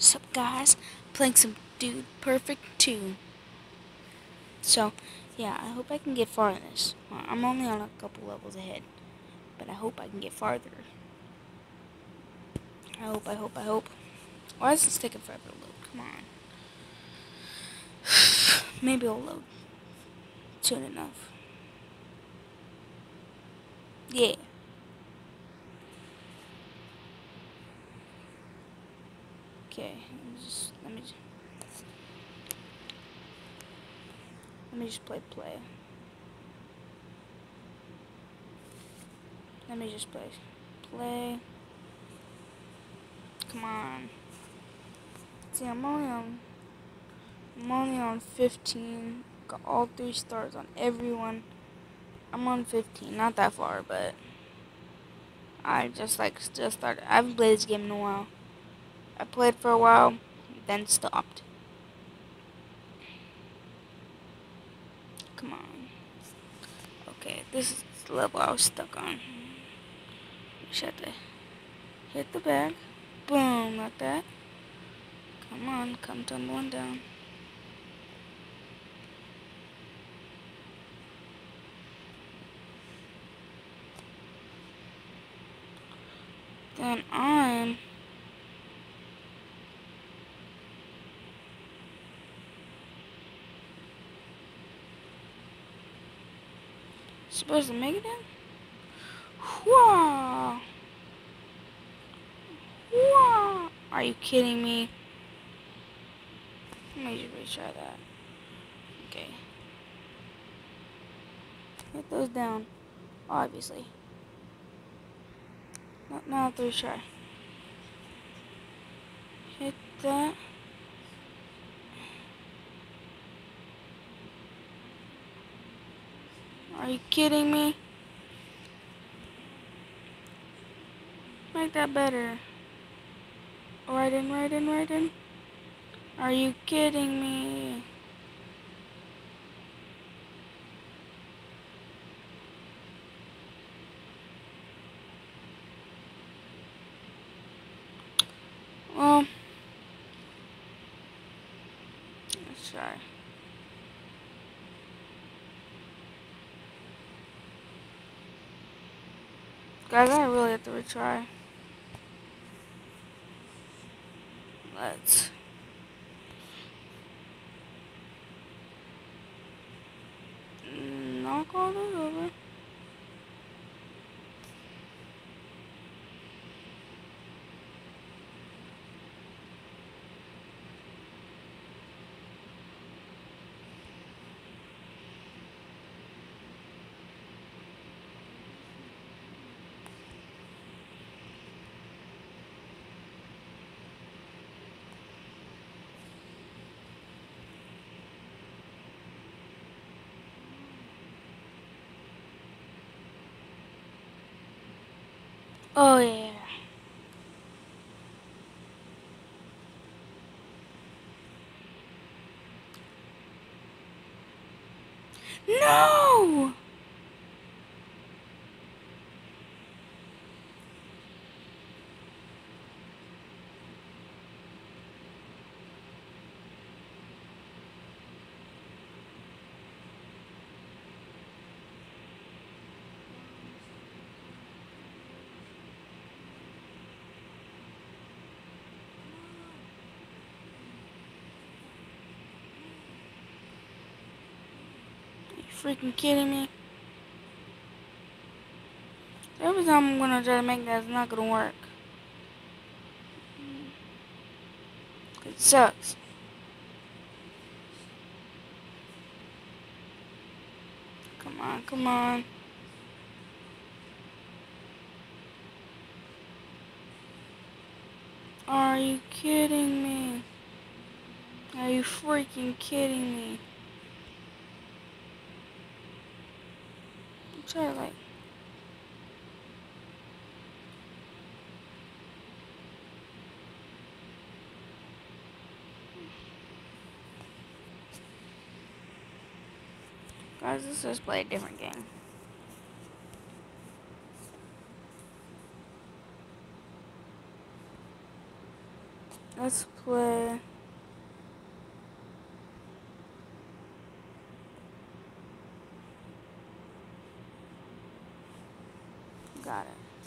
Sup guys, playing some Dude Perfect 2. So, yeah, I hope I can get far in this. I'm only on a couple levels ahead, but I hope I can get farther. I hope. Why is this taking forever to load? Come on. Maybe it'll load soon enough. Yeah. Okay, let me just play. Let me just play. Come on. See, I'm only on 15. Got all 3 stars on everyone. I'm on 15, not that far, but I just started. I haven't played this game in a while. I played for a while, then stopped. Come on. Okay, this is the level I was stuck on. Just have to hit the bag. Boom, like that. Come on, come tumbling down. Then I'm supposed to make it in? Whoa! Whoa! Are you kidding me? Let me just retry that. Okay. Hit those down. Obviously. Not have to retry. Hit that. Are you kidding me? Make that better. Right in. Are you kidding me? Well, let's try. Guys, I really have to retry. Let's. Knock all this over. Oh yeah. No! Are you freaking kidding me? Every time I'm gonna try to make that, it's not gonna work. It sucks. Come on. Are you kidding me? Are you freaking kidding me? Try like. Guys, let's just play a different game. Let's play. Got it.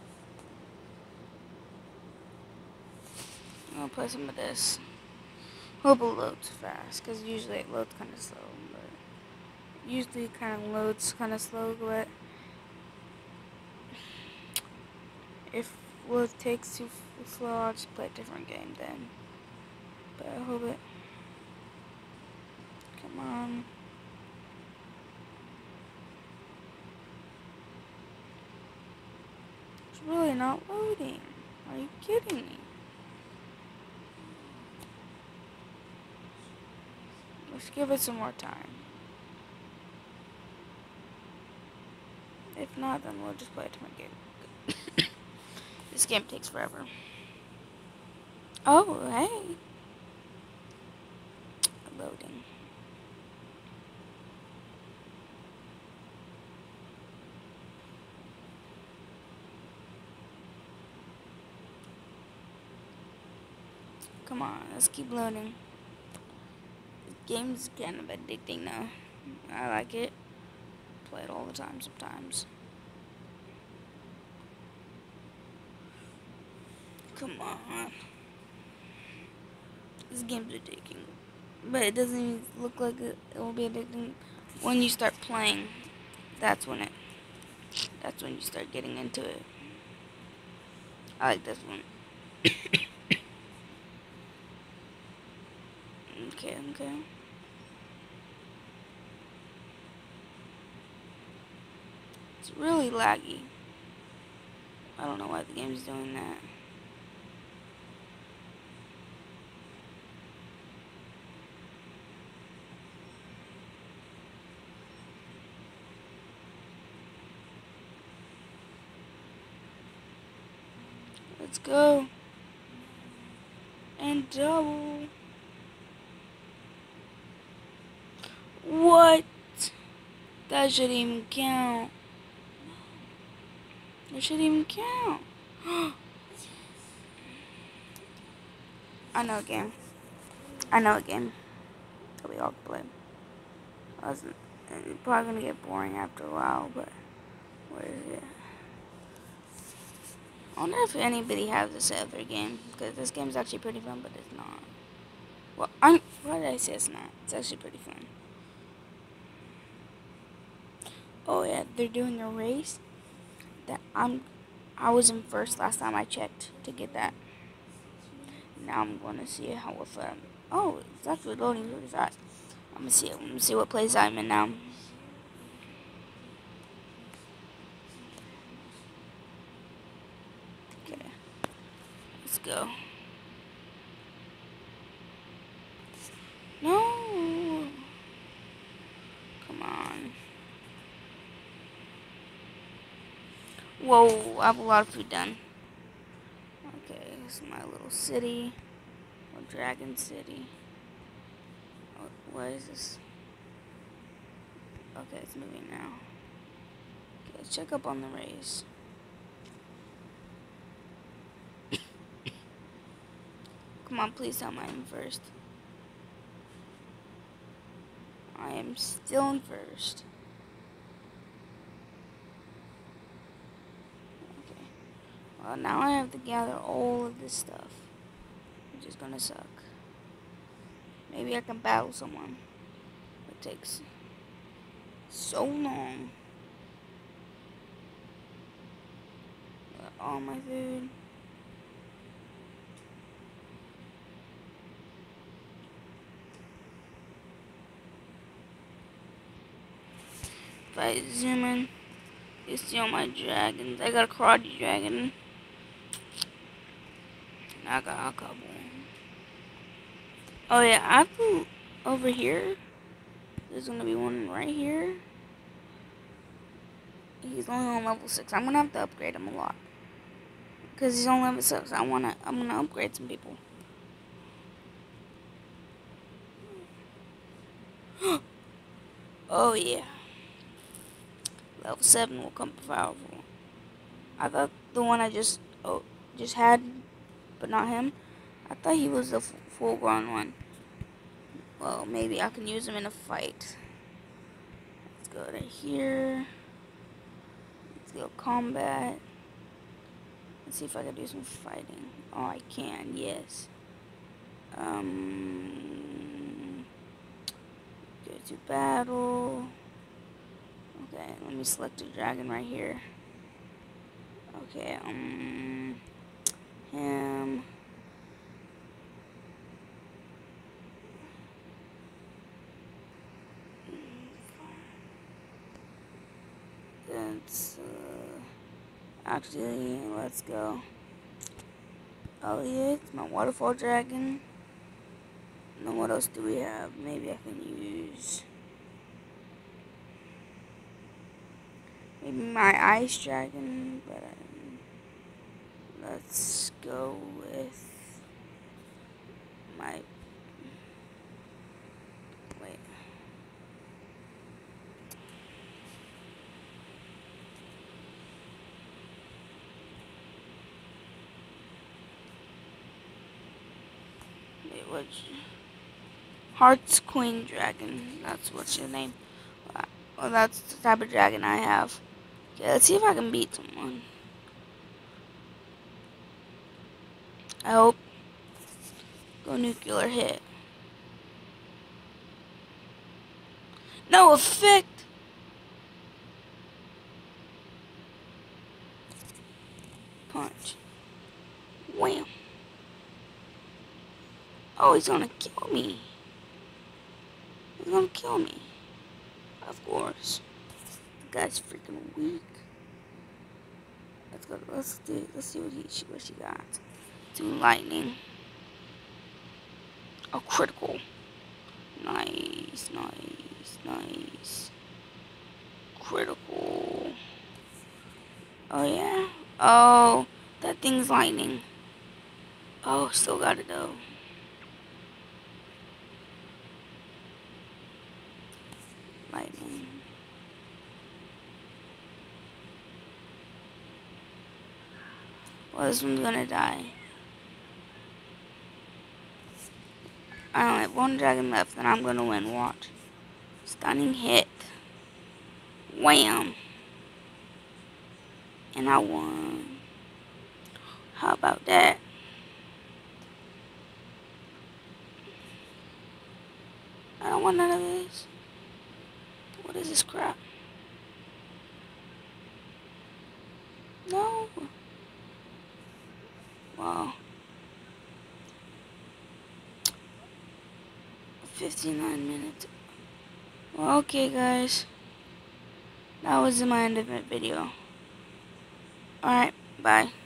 I'm gonna play some of this. Hope it loads fast, because usually it loads kind of slow. But usually it kind of loads kind of slow, but if load takes too slow, I'll just play a different game then. But I hope it. Come on. It's really not loading. Are you kidding me? Let's give it some more time. If not, then we'll just play a different game. This game takes forever. Oh, hey. Loading. Come on, let's keep loading. This game's kind of addicting now. I like it. Play it all the time sometimes. Come on. This game's addicting. But it doesn't even look like it will be addicting when you start playing. That's when you start getting into it. I like this one. Okay. It's really laggy. I don't know why the game's doing that. Let's go. And double. What? That shouldn't even count. It shouldn't even count. I know a game that we all play. It's probably gonna get boring after a while, but where is it? I wonder if anybody has this other game, because this game's actually pretty fun, but it's not. Well, why did I say it's not? It's actually pretty fun. Oh yeah, they're doing a race that I was in first last time I checked to get that. Now I'm gonna see how with oh, it's actually loading really fast. I'm gonna see what place I'm in now. Okay, let's go. No, come on. Whoa, I have a lot of food done. Okay, this is my little city. Dragon City. Oh, what is this? Okay, it's moving now. Okay, let's check up on the race. Come on, please tell me I'm in first. I am still in first. Okay. Well, now I have to gather all of this stuff, which is gonna suck. Maybe I can battle someone. It takes so long. All my food. If I zoom in, you see all my dragons. I got a karate dragon. I got a couple. Oh yeah, I have to over here. There's gonna be one right here. He's only on level 6. I'm gonna have to upgrade him a lot. Cause he's on level 6. I'm gonna upgrade some people. Oh yeah. Level 7 will come powerful. I thought the one I just had, but not him. I thought he was the full-grown one. Well, maybe I can use him in a fight. Let's go to here. Let's go combat. Let's see if I can do some fighting. Oh, I can, yes. Go to battle. Okay, let me select a dragon right here. Okay, him. That's, actually, let's go. Elliot, my waterfall dragon. And then what else do we have? Maybe I can use... maybe my ice dragon, but let's go with my... wait. Wait, what's... Heart's Queen Dragon. That's what's your name. Well, that's the type of dragon I have. Okay, let's see if I can beat someone. I hope. Go nuclear hit. No effect! Punch. Wham. Oh, he's gonna kill me. He's gonna kill me. Of course. The guy's freaking weak. Let's go. Let's see what she got. Do lightning. Oh, critical. Nice, nice, nice. Critical. Oh yeah. Oh, that thing's lightning. Oh, still got it though. Lightning. Well, this one's gonna die. I only have one dragon left, and I'm gonna win. Watch. Stunning hit. Wham. And I won. How about that? I don't want none of this. What is this crap? No. Wow. 59 minutes. Well, okay, guys. That was my end of the video. Alright, bye.